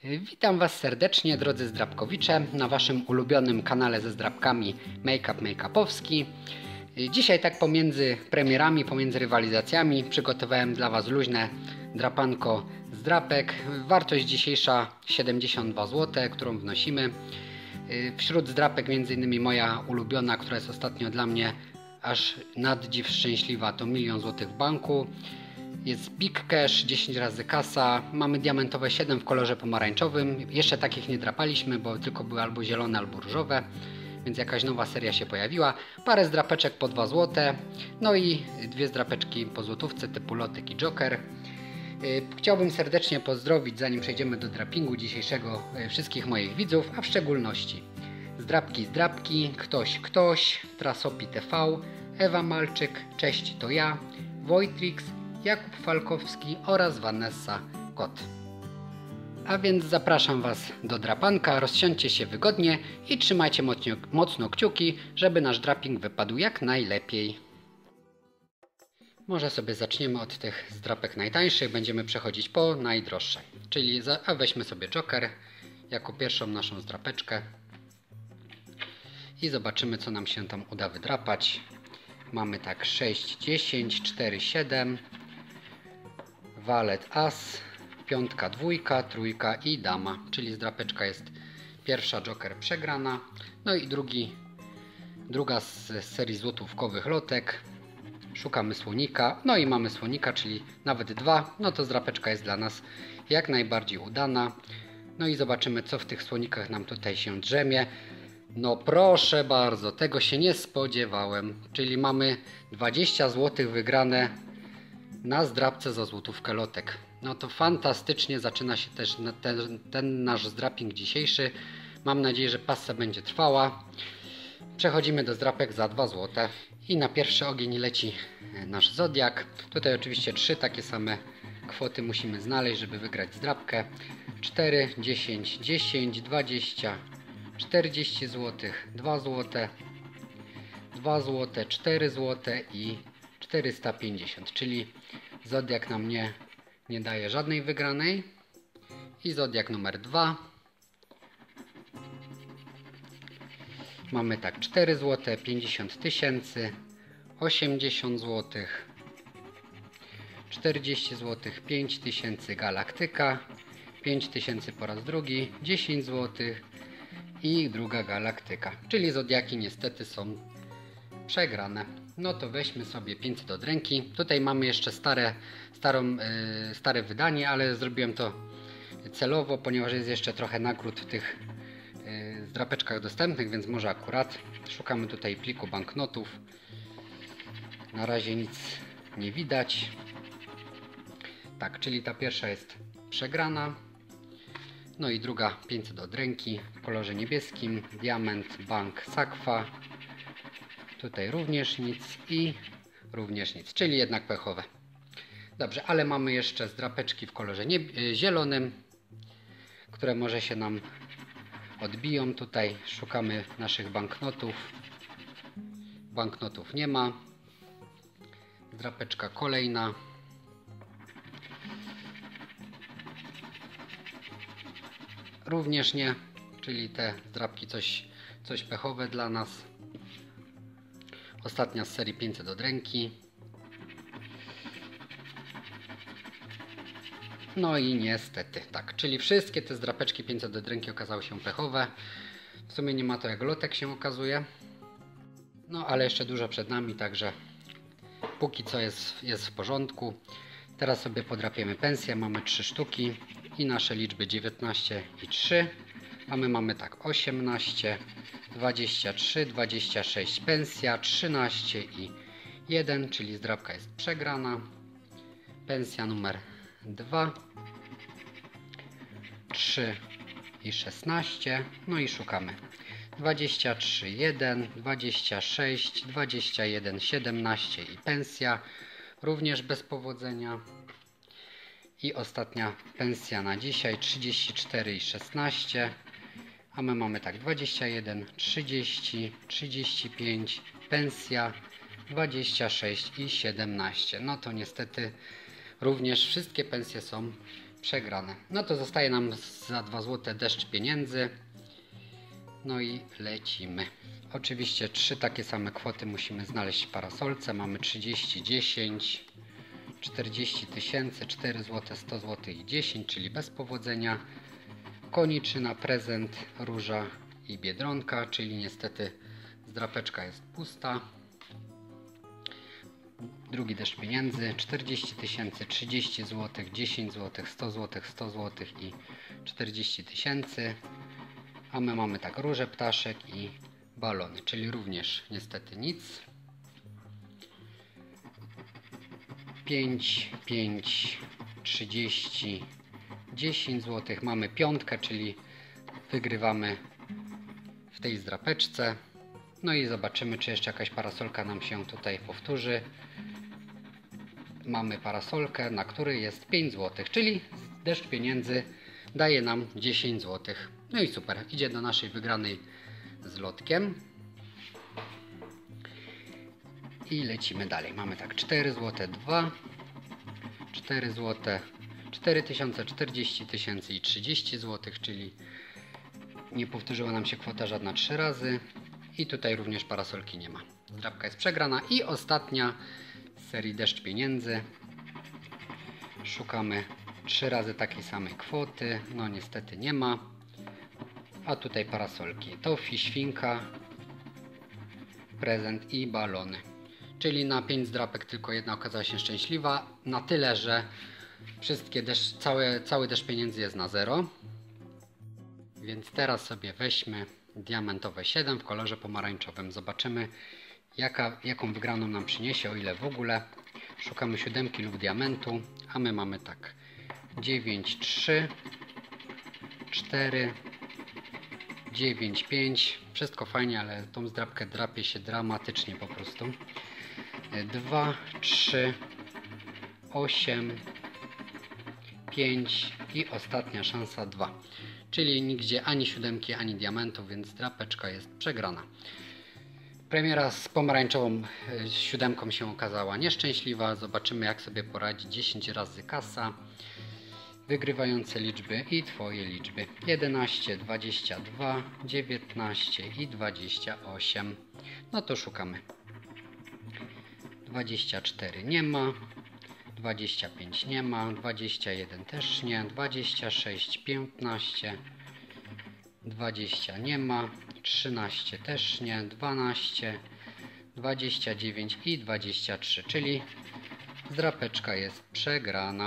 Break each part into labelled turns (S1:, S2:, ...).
S1: Witam Was serdecznie, drodzy zdrabkowicze, na Waszym ulubionym kanale ze zdrabkami Make-upowski. Dzisiaj tak pomiędzy premierami, pomiędzy rywalizacjami przygotowałem dla Was luźne drapanko zdrapek. Wartość dzisiejsza 72 zł, którą wnosimy. Wśród zdrapek m.in. moja ulubiona, która jest ostatnio dla mnie aż nad dziw szczęśliwa, to 1 000 000 zł w banku. Jest Big Cash, 10 razy kasa, mamy diamentowe 7 w kolorze pomarańczowym. Jeszcze takich nie drapaliśmy, bo tylko były albo zielone, albo różowe, więc jakaś nowa seria się pojawiła. Parę zdrapeczek po 2 zł, no i dwie zdrapeczki po złotówce typu Lotek i Joker. Chciałbym serdecznie pozdrowić, zanim przejdziemy do drapingu dzisiejszego, wszystkich moich widzów, a w szczególności zdrapki, ktoś, Trasopi TV, Ewa Malczyk, cześć to ja, Wojtrix, Jakub Falkowski oraz Vanessa Kot. A więc zapraszam Was do drapanka, rozsiądźcie się wygodnie i trzymajcie mocno kciuki, żeby nasz draping wypadł jak najlepiej. Może sobie zaczniemy od tych zdrapek najtańszych, będziemy przechodzić po najdroższe. Czyli weźmy sobie Joker jako pierwszą naszą zdrapeczkę i zobaczymy, co nam się tam uda wydrapać. Mamy tak 6, 10, 4, 7, walet as, piątka, dwójka, trójka i dama, czyli zdrapeczka jest pierwsza Joker przegrana, no i druga z serii złotówkowych lotek. Szukamy słonika, no i mamy słonika, czyli nawet dwa, no to zdrapeczka jest dla nas jak najbardziej udana. No i zobaczymy, co w tych słonikach nam tutaj się drzemie. No proszę bardzo, tego się nie spodziewałem, czyli mamy 20 zł wygrane na zdrapce za złotówkę lotek. No to fantastycznie zaczyna się też ten nasz zdraping dzisiejszy. Mam nadzieję, że passa będzie trwała. Przechodzimy do zdrapek za 2 zł. I na pierwszy ogień leci nasz Zodiak. Tutaj oczywiście 3 takie same kwoty musimy znaleźć, żeby wygrać zdrapkę. 4, 10, 10, 20, 40 zł, 2 zł, 2 zł, 4 zł i 450, czyli Zodiak nam nie daje żadnej wygranej. I Zodiak numer 2. Mamy tak 4 zł, 50 tysięcy, 80 zł, 40 zł, 5 tysięcy Galaktyka, 5 tysięcy po raz drugi, 10 zł i druga Galaktyka. Czyli Zodiaki niestety są przegrane. No to weźmy sobie 500 od ręki. Tutaj mamy jeszcze stare wydanie, ale zrobiłem to celowo, ponieważ jest jeszcze trochę nagród w tych zdrapeczkach dostępnych, więc może akurat. Szukamy tutaj pliku banknotów. Na razie nic nie widać. Tak, czyli ta pierwsza jest przegrana. No i druga 500 od ręki w kolorze niebieskim. Diament, bank, sakwa. Tutaj również nic i również nic, czyli jednak pechowe. Dobrze, ale mamy jeszcze zdrapeczki w kolorze zielonym, które może się nam odbiją. Tutaj szukamy naszych banknotów. Banknotów nie ma. Zdrapeczka kolejna. Również nie, czyli te zdrapki coś pechowe dla nas. Ostatnia z serii 500 od ręki. No i niestety, tak, czyli wszystkie te zdrapeczki 500 od ręki okazały się pechowe. W sumie nie ma to jak lotek się okazuje. No ale jeszcze dużo przed nami, także póki co jest w porządku. Teraz sobie podrapiemy pensję. Mamy 3 sztuki i nasze liczby 19 i 3. A my mamy tak 18, 23, 26 pensja, 13 i 1, czyli zdrapka jest przegrana. Pensja numer 2, 3 i 16, no i szukamy 23, 1, 26, 21, 17 i pensja, również bez powodzenia. I ostatnia pensja na dzisiaj 34 i 16, a my mamy tak 21, 30, 35, pensja 26 i 17. No to niestety również wszystkie pensje są przegrane. No to zostaje nam za 2 zł deszcz pieniędzy. No i lecimy. Oczywiście 3 takie same kwoty musimy znaleźć w parasolce. Mamy 30, 10, 40 tysięcy, 4 zł, 100 zł i 10, czyli bez powodzenia. Koniczyna, prezent, róża i biedronka, czyli niestety zdrapeczka jest pusta. Drugi deszcz pieniędzy, 40 tysięcy, 30 zł, 10 zł, 100 zł, 100 zł i 40 tysięcy. A my mamy tak róże, ptaszek i balony, czyli również niestety nic. 5, 5, 30, 10 zł. Mamy piątkę, czyli wygrywamy w tej zdrapeczce. No i zobaczymy, czy jeszcze jakaś parasolka nam się tutaj powtórzy. Mamy parasolkę, na której jest 5 zł, czyli deszcz pieniędzy daje nam 10 zł. No i super, idzie do naszej wygranej z lotkiem. I lecimy dalej. Mamy tak 4 zł, 2, 4 zł, 4000, 40 tysięcy i 30 zł, czyli nie powtórzyła nam się kwota żadna 3 razy. I tutaj również parasolki nie ma. Zdrapka jest przegrana. I ostatnia z serii deszcz pieniędzy. Szukamy 3 razy takiej samej kwoty. No niestety nie ma. A tutaj parasolki. Tofi, świnka, prezent i balony. Czyli na 5 zdrapek tylko jedna okazała się szczęśliwa. Na tyle, że wszystkie cały deszcz pieniędzy jest na 0. Więc teraz sobie weźmy diamentowe 7 w kolorze pomarańczowym. Zobaczymy, jaką wygraną nam przyniesie, o ile w ogóle. Szukamy 7 lub diamentu, a my mamy tak 9, 3, 4, 9, 5. Wszystko fajnie, ale tą zdrapkę drapie się dramatycznie po prostu. 2, 3, 8, 5 i ostatnia szansa 2. Czyli nigdzie ani 7, ani diamentów, więc drapeczka jest przegrana. Premiera z pomarańczową 7 się okazała nieszczęśliwa. Zobaczymy, jak sobie poradzi 10 razy kasa. Wygrywające liczby i Twoje liczby. 11, 22, 19 i 28. No to szukamy. 24 nie ma. 25 nie ma, 21 też nie, 26, 15, 20 nie ma, 13 też nie, 12, 29 i 23, czyli zdrapeczka jest przegrana.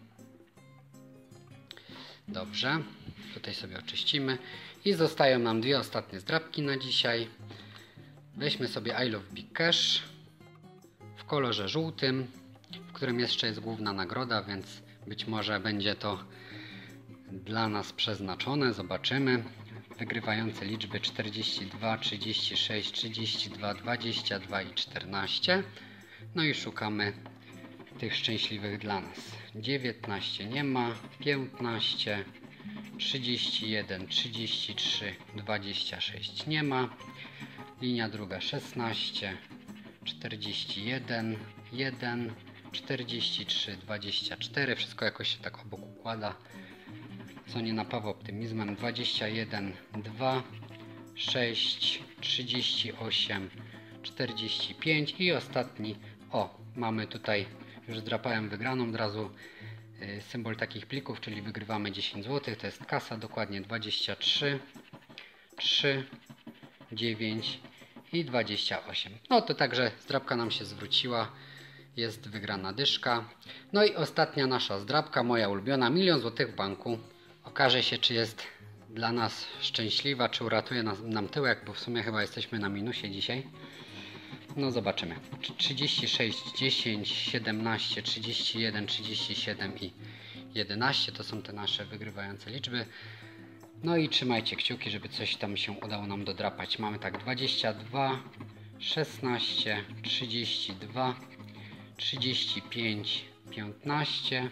S1: Dobrze, tutaj sobie oczyścimy i zostają nam 2 ostatnie zdrapki na dzisiaj. Weźmy sobie I Love Big Cash w kolorze żółtym, w którym jeszcze jest główna nagroda, więc być może będzie to dla nas przeznaczone. Zobaczymy. Wygrywające liczby 42, 36, 32, 22 i 14. No i szukamy tych szczęśliwych dla nas. 19 nie ma, 15, 31, 33, 26 nie ma. Linia druga 16, 41, 1, 43, 24. Wszystko jakoś się tak obok układa, co nie napawa optymizmem. 21, 2, 6, 38, 45 i ostatni. O, mamy tutaj, już zdrapałem wygraną od razu, symbol takich plików, czyli wygrywamy 10 zł. To jest kasa, dokładnie 23, 3, 9 i 28. No to także zdrapka nam się zwróciła. Jest wygrana dyszka. No i ostatnia nasza zdrapka, moja ulubiona, 1 000 000 złotych w banku. Okaże się, czy jest dla nas szczęśliwa, czy uratuje nam tyłek, bo w sumie chyba jesteśmy na minusie dzisiaj. No zobaczymy. 36, 10, 17, 31, 37 i 11 to są te nasze wygrywające liczby. No i trzymajcie kciuki, żeby coś tam się udało nam dodrapać. Mamy tak 22, 16, 32, 35, 15,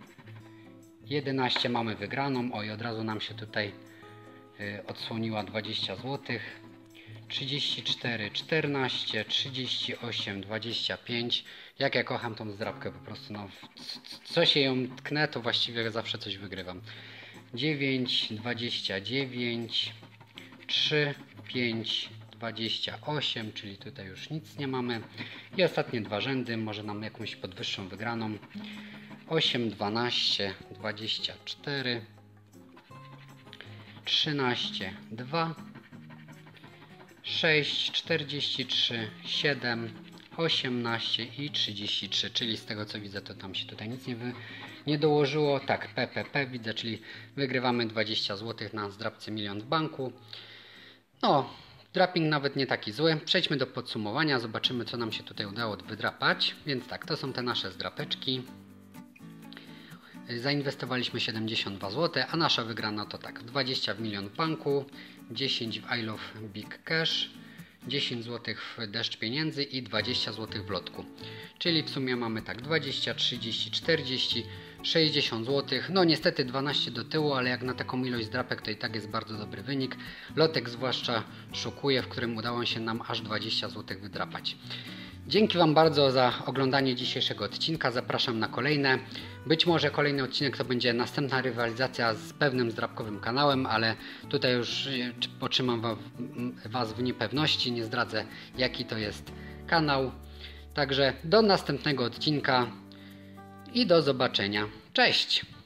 S1: 11 mamy wygraną. Oj, od razu nam się tutaj odsłoniła 20 zł. 34, 14, 38, 25. Jak ja kocham tą zdrabkę po prostu, no, co się ją tknę, to właściwie zawsze coś wygrywam. 9, 29, 3, 5, 28, czyli tutaj już nic nie mamy. I ostatnie dwa rzędy, może nam jakąś podwyższą wygraną. 8, 12, 24, 13, 2, 6, 43, 7, 18 i 33, czyli z tego co widzę, to tam się tutaj nic nie dołożyło. Tak, PPP widzę, czyli wygrywamy 20 zł na zdrabce Milion w banku. No, draping nawet nie taki zły. Przejdźmy do podsumowania, zobaczymy co nam się tutaj udało wydrapać. Więc tak, to są te nasze zdrapeczki. Zainwestowaliśmy 72 zł, a nasza wygrana to tak, 20 w Milion w banku, 10 w I Love Big Cash, 10 zł w Deszcz Pieniędzy i 20 zł w lotku. Czyli w sumie mamy tak 20, 30, 40, 60 zł. No niestety 12 do tyłu, ale jak na taką ilość drapek to i tak jest bardzo dobry wynik. Lotek zwłaszcza szokuje, w którym udało się nam aż 20 zł wydrapać. Dzięki Wam bardzo za oglądanie dzisiejszego odcinka. Zapraszam na kolejne. Być może kolejny odcinek to będzie następna rywalizacja z pewnym zdrabkowym kanałem, ale tutaj już potrzymam Was w niepewności. Nie zdradzę, jaki to jest kanał. Także do następnego odcinka i do zobaczenia. Cześć!